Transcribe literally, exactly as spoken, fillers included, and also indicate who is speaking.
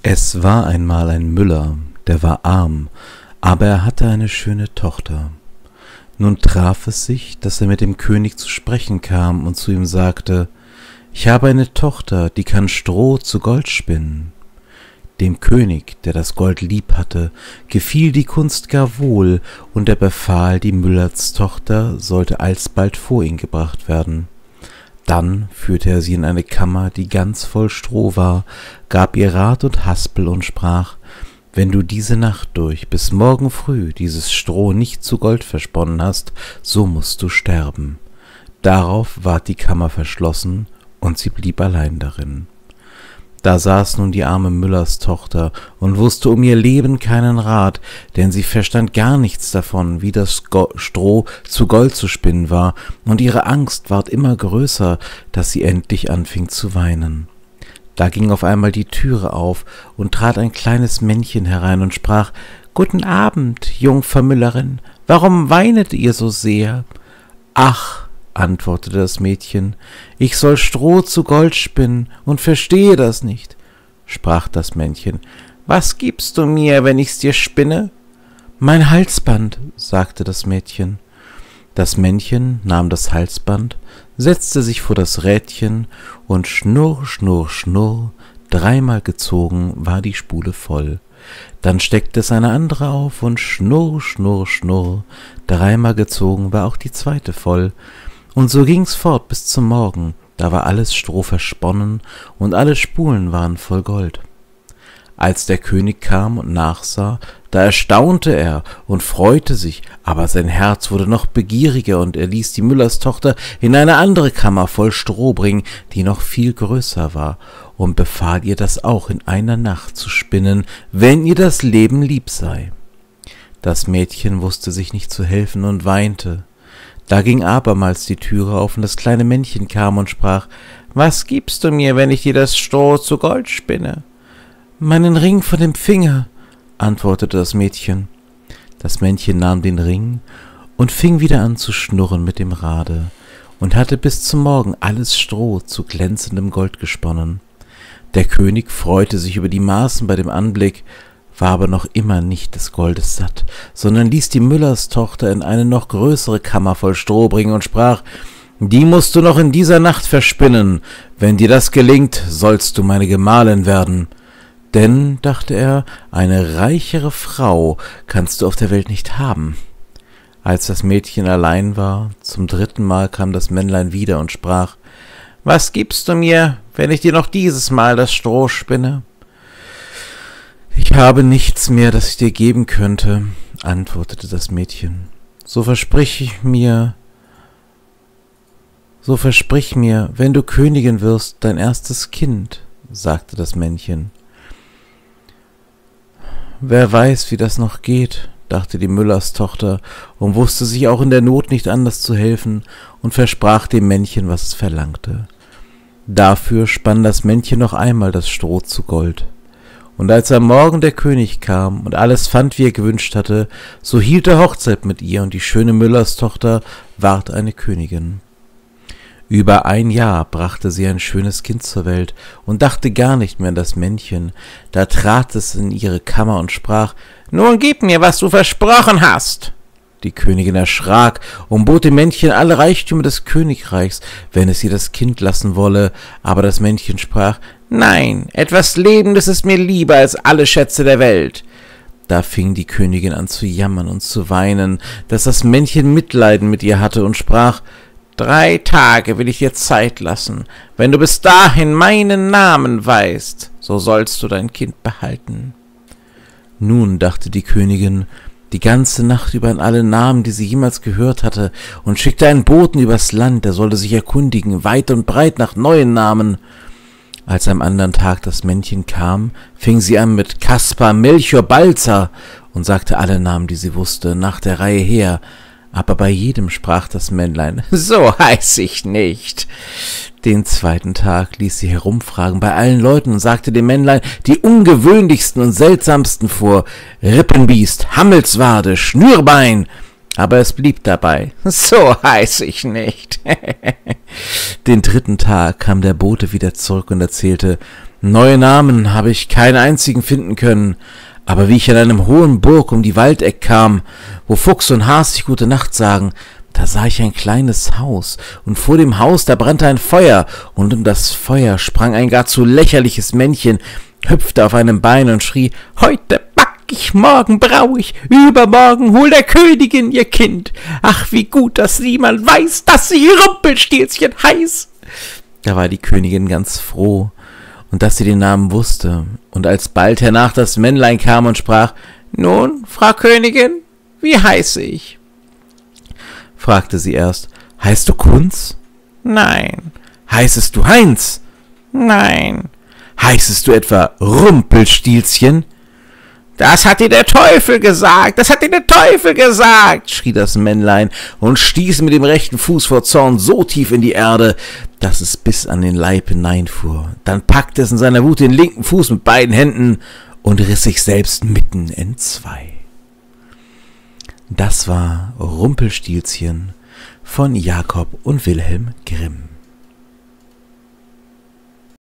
Speaker 1: Es war einmal ein Müller, der war arm, aber er hatte eine schöne Tochter. Nun traf es sich, dass er mit dem König zu sprechen kam und zu ihm sagte: »Ich habe eine Tochter, die kann Stroh zu Gold spinnen.« Dem König, der das Gold lieb hatte, gefiel die Kunst gar wohl, und er befahl, die Müllerstochter sollte alsbald vor ihn gebracht werden. Dann führte er sie in eine Kammer, die ganz voll Stroh war, gab ihr Rat und Haspel und sprach: »Wenn du diese Nacht durch bis morgen früh dieses Stroh nicht zu Gold versponnen hast, so musst du sterben.« Darauf ward die Kammer verschlossen, und sie blieb allein darin. Da saß nun die arme Müllerstochter und wusste um ihr Leben keinen Rat, denn sie verstand gar nichts davon, wie das Go- Stroh zu Gold zu spinnen war, und ihre Angst ward immer größer, dass sie endlich anfing zu weinen. Da ging auf einmal die Türe auf, und trat ein kleines Männchen herein und sprach: »Guten Abend, Jungfer Müllerin, warum weinet ihr so sehr?« »Ach«, antwortete das Mädchen, »ich soll Stroh zu Gold spinnen und verstehe das nicht.« Sprach das Männchen: »Was gibst du mir, wenn ich's dir spinne?« »Mein Halsband«, sagte das Mädchen. Das Männchen nahm das Halsband, setzte sich vor das Rädchen, und schnurr, schnurr, schnurr, dreimal gezogen war die Spule voll. Dann steckte es eine andere auf, und schnurr, schnurr, schnurr, dreimal gezogen war auch die zweite voll. Und so ging's fort bis zum Morgen, da war alles Stroh versponnen, und alle Spulen waren voll Gold. Als der König kam und nachsah, da erstaunte er und freute sich, aber sein Herz wurde noch begieriger, und er ließ die Müllerstochter in eine andere Kammer voll Stroh bringen, die noch viel größer war, und befahl ihr, das auch in einer Nacht zu spinnen, wenn ihr das Leben lieb sei. Das Mädchen wusste sich nicht zu helfen und weinte. Da ging abermals die Türe auf, und das kleine Männchen kam und sprach: »Was gibst du mir, wenn ich dir das Stroh zu Gold spinne?« »Meinen Ring von dem Finger«, antwortete das Mädchen. Das Männchen nahm den Ring und fing wieder an zu schnurren mit dem Rade und hatte bis zum Morgen alles Stroh zu glänzendem Gold gesponnen. Der König freute sich über die Maßen bei dem Anblick, war aber noch immer nicht des Goldes satt, sondern ließ die Müllerstochter in eine noch größere Kammer voll Stroh bringen und sprach: »Die musst du noch in dieser Nacht verspinnen. Wenn dir das gelingt, sollst du meine Gemahlin werden.« Denn, dachte er, eine reichere Frau kannst du auf der Welt nicht haben. Als das Mädchen allein war, zum dritten Mal kam das Männlein wieder und sprach: »Was gibst du mir, wenn ich dir noch dieses Mal das Stroh spinne?« »Ich habe nichts mehr, das ich dir geben könnte«, antwortete das Mädchen. »So versprich ich mir, so versprich mir, wenn du Königin wirst, dein erstes Kind«, sagte das Männchen. »Wer weiß, wie das noch geht«, dachte die Müllerstochter und wusste sich auch in der Not nicht anders zu helfen und versprach dem Männchen, was es verlangte. Dafür spann das Männchen noch einmal das Stroh zu Gold. Und als am Morgen der König kam und alles fand, wie er gewünscht hatte, so hielt er Hochzeit mit ihr, und die schöne Müllerstochter ward eine Königin. Über ein Jahr brachte sie ein schönes Kind zur Welt und dachte gar nicht mehr an das Männchen. Da trat es in ihre Kammer und sprach: »Nun gib mir, was du versprochen hast.« Die Königin erschrak und bot dem Männchen alle Reichtümer des Königreichs, wenn es ihr das Kind lassen wolle, aber das Männchen sprach: »Nein, etwas Lebendes ist mir lieber als alle Schätze der Welt.« Da fing die Königin an zu jammern und zu weinen, dass das Männchen Mitleiden mit ihr hatte, und sprach: »Drei Tage will ich dir Zeit lassen. Wenn du bis dahin meinen Namen weißt, so sollst du dein Kind behalten.« Nun dachte die Königin die ganze Nacht über an alle Namen, die sie jemals gehört hatte, und schickte einen Boten übers Land, der sollte sich erkundigen, weit und breit nach neuen Namen. Als am anderen Tag das Männchen kam, fing sie an mit Kaspar, Melchior, Balzer und sagte alle Namen, die sie wusste, nach der Reihe her. Aber bei jedem sprach das Männlein: »So heiß ich nicht.« Den zweiten Tag ließ sie herumfragen bei allen Leuten und sagte dem Männlein die ungewöhnlichsten und seltsamsten vor: Rippenbiest, Hammelswade, Schnürbein. Aber es blieb dabei: »So heiß ich nicht.« Den dritten Tag kam der Bote wieder zurück und erzählte: Neue Namen habe ich keinen einzigen finden können, aber wie ich an einem hohen Burg um die Waldeck kam, wo Fuchs und Has sich gute Nacht sagen, da sah ich ein kleines Haus, und vor dem Haus da brannte ein Feuer, und um das Feuer sprang ein gar zu lächerliches Männchen, hüpfte auf einem Bein und schrie, heute back ich, morgen brau ich, übermorgen hol der Königin ihr Kind. Ach, wie gut, dass niemand weiß, dass sie Rumpelstilzchen heiß. Da war die Königin ganz froh, und dass sie den Namen wusste, und alsbald hernach das Männlein kam und sprach, nun, Frau Königin, wie heiße ich? Fragte sie erst, heißt du Kunz? Nein. Heißest du Heinz? Nein. Heißest du etwa Rumpelstilzchen? Das hat dir der Teufel gesagt, das hat dir der Teufel gesagt, schrie das Männlein und stieß mit dem rechten Fuß vor Zorn so tief in die Erde, dass es bis an den Leib hineinfuhr. Dann packte es in seiner Wut den linken Fuß mit beiden Händen und riss sich selbst mitten entzwei. Das war Rumpelstilzchen von Jakob und Wilhelm Grimm.